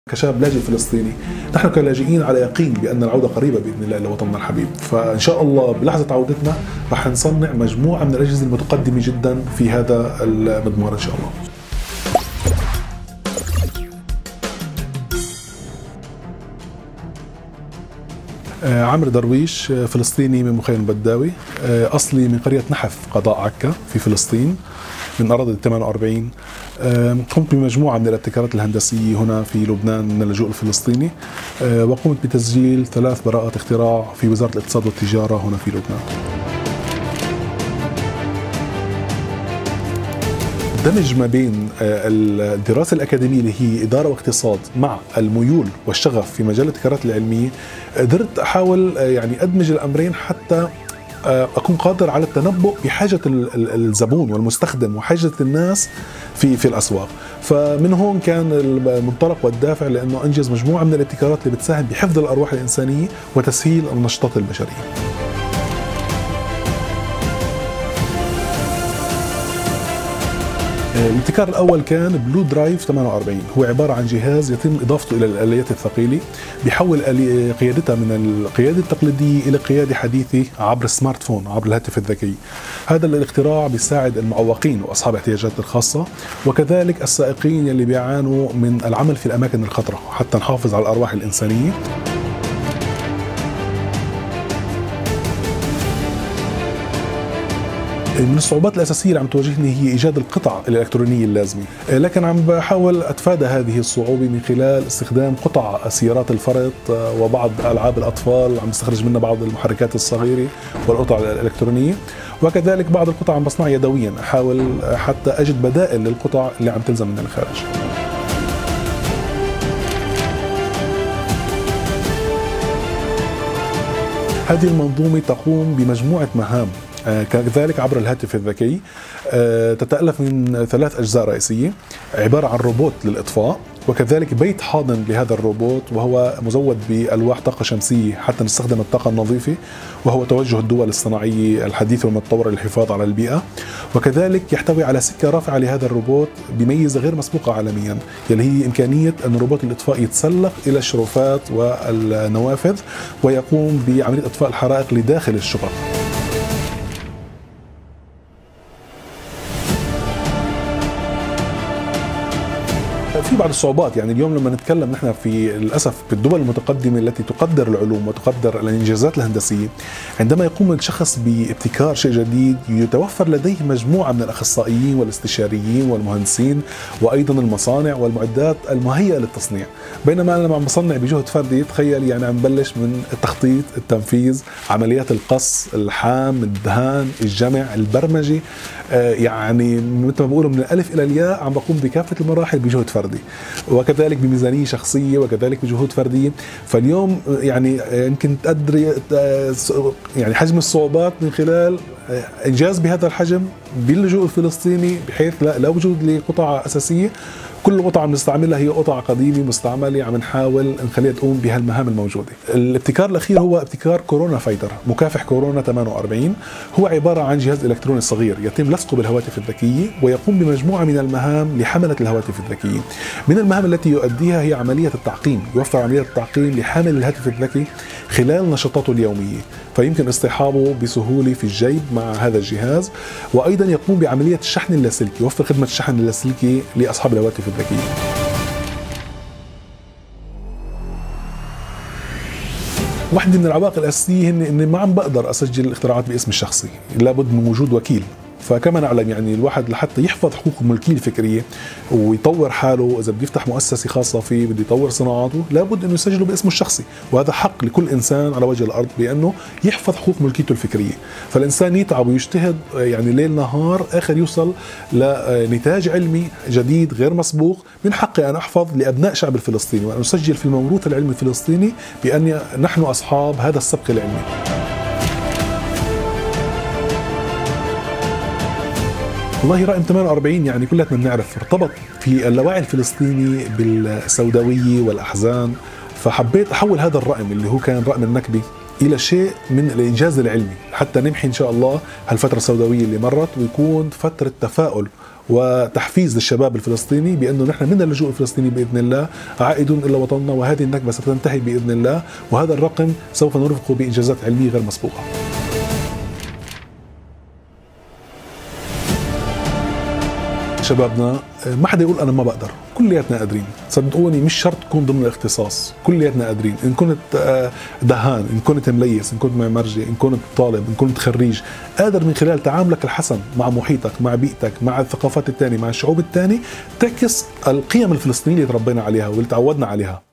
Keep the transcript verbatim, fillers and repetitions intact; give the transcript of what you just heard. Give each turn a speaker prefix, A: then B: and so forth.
A: كشاب لاجئ فلسطيني، نحن كلاجئين على يقين بأن العودة قريبة بإذن الله لوطننا الحبيب، فإن شاء الله بلحظة عودتنا رح نصنع مجموعة من الأجهزة المتقدمة جدا في هذا المضمار إن شاء الله. عمرو درويش فلسطيني من مخيم البداوي، أصلي من قرية نحف قضاء عكا في فلسطين من أراضي ثمانية وأربعين. قمت بمجموعة من الابتكارات الهندسية هنا في لبنان من اللجوء الفلسطيني، وقمت بتسجيل ثلاث براءات اختراع في وزارة الاقتصاد والتجارة هنا في لبنان. دمج ما بين الدراسة الأكاديمية اللي هي إدارة واقتصاد مع الميول والشغف في مجال الابتكارات العلمية، قدرت أحاول يعني أدمج الأمرين حتى أكون قادر على التنبؤ بحاجة الزبون والمستخدم وحاجة الناس في في الأسواق. فمن هون كان المنطلق والدافع لأنه أنجز مجموعة من الابتكارات اللي بتساهم بحفظ الأرواح الإنسانية وتسهيل النشاطات البشرية. الابتكار الأول كان بلو درايف ثمانية وأربعين، هو عبارة عن جهاز يتم إضافته إلى الآليات الثقيلة، بيحول قيادتها من القيادة التقليدية إلى قيادة حديثة عبر السمارت فون، عبر الهاتف الذكي. هذا الاختراع بيساعد المعوقين وأصحاب الاحتياجات الخاصة، وكذلك السائقين يلي بيعانوا من العمل في الأماكن الخطرة حتى نحافظ على الأرواح الإنسانية. من الصعوبات الأساسية اللي عم تواجهني هي إيجاد القطع الإلكترونية اللازمة، لكن عم بحاول أتفادى هذه الصعوبة من خلال استخدام قطع سيارات الفرط وبعض ألعاب الأطفال عم بستخرج منها بعض المحركات الصغيرة والقطع الإلكترونية، وكذلك بعض القطع عم بصنعها يدويا، أحاول حتى أجد بدائل للقطع اللي عم تلزم من الخارج. هذه المنظومة تقوم بمجموعة مهام كذلك عبر الهاتف الذكي، تتألف من ثلاث أجزاء رئيسية، عبارة عن روبوت للإطفاء، وكذلك بيت حاضن لهذا الروبوت وهو مزود بألواح طاقة شمسية حتى نستخدم الطاقة النظيفة، وهو توجه الدول الصناعية الحديثة والمتطورة للحفاظ على البيئة. وكذلك يحتوي على سكة رافعة لهذا الروبوت بميزة غير مسبوقة عالميا، يلي هي إمكانية أن روبوت الإطفاء يتسلق إلى الشرفات والنوافذ ويقوم بعملية إطفاء الحرائق لداخل الشقق. في بعض الصعوبات، يعني اليوم لما نتكلم نحن في للاسف في الدول المتقدمه التي تقدر العلوم وتقدر الانجازات الهندسيه، عندما يقوم الشخص بابتكار شيء جديد يتوفر لديه مجموعه من الاخصائيين والاستشاريين والمهندسين وايضا المصانع والمعدات المهيئه للتصنيع، بينما انا لما عم بصنع بجهد فردي تخيل يعني عم بلش من التخطيط، التنفيذ، عمليات القص، الحام، الدهان، الجمع، البرمجه، يعني مثل ما بقولوا من الالف الى الياء عم بقوم بكافه المراحل بجهد فردي، وكذلك بميزانيه شخصيه وكذلك بجهود فرديه. فاليوم يعني يمكن تقدري يعني حجم الصعوبات من خلال انجاز بهذا الحجم باللجوء الفلسطيني، بحيث لا, لا وجود لقطع اساسيه، كل القطع عم نستعملها هي قطع قديمه مستعمله عم نحاول نخليها تقوم بهالمهام الموجوده. الابتكار الاخير هو ابتكار كورونا فايتر، مكافح كورونا ثمانية وأربعين، هو عباره عن جهاز الكتروني صغير يتم لصقه بالهواتف الذكيه ويقوم بمجموعه من المهام لحمله الهواتف الذكيه. من المهام التي يؤديها هي عمليه التعقيم، يوفر عمليه التعقيم لحامل الهاتف الذكي خلال نشاطاته اليوميه، فيمكن اصطحابه بسهوله في الجيب مع هذا الجهاز، وايضا يقوم بعمليه الشحن اللاسلكي، يوفر خدمه الشحن اللاسلكي لاصحاب الهواتف الذكيه. واحدة من العوائق الأساسية هن إني ما عم بقدر أسجل الاختراعات باسمي الشخصي، لابد من وجود وكيل. فكما نعلم يعني الواحد لحتى يحفظ حقوق الملكية الفكرية ويطور حاله، إذا بده يفتح مؤسسة خاصة فيه بده يطور صناعاته لابد إنه يسجله باسمه الشخصي، وهذا حق لكل إنسان على وجه الأرض بأنه يحفظ حقوق ملكيته الفكرية. فالإنسان يتعب ويجتهد يعني ليل نهار آخر يوصل لنتاج علمي جديد غير مسبوق. من حقي أن أحفظ لأبناء شعب الفلسطيني وأن أسجل في الموروث العلمي الفلسطيني بأن نحن أصحاب هذا السبق العلمي. والله رقم ثمانية وأربعين يعني كلنا بنعرف ارتبط في اللاوعي الفلسطيني بالسوداوية والأحزان، فحبيت أحول هذا الرقم اللي هو كان رقم النكبة الى شيء من الانجاز العلمي حتى نمحي ان شاء الله هالفتره السوداويه اللي مرت، ويكون فتره تفاؤل وتحفيز للشباب الفلسطيني بانه نحن من اللجوء الفلسطيني باذن الله عائدون الى وطننا، وهذه النكبه ستنتهي باذن الله، وهذا الرقم سوف نرافقه بانجازات علميه غير مسبوقه. شبابنا ما حدا يقول انا ما بقدر، كلياتنا قادرين، صدقوني مش شرط تكون ضمن الاختصاص، كلياتنا قادرين، ان كنت دهان، ان كنت مليس، ان كنت معمرجي، ان كنت طالب، ان كنت خريج، قادر من خلال تعاملك الحسن مع محيطك، مع بيئتك، مع الثقافات الثانيه، مع الشعوب الثانيه، تعكس القيم الفلسطينيه اللي تربينا عليها واللي تعودنا عليها.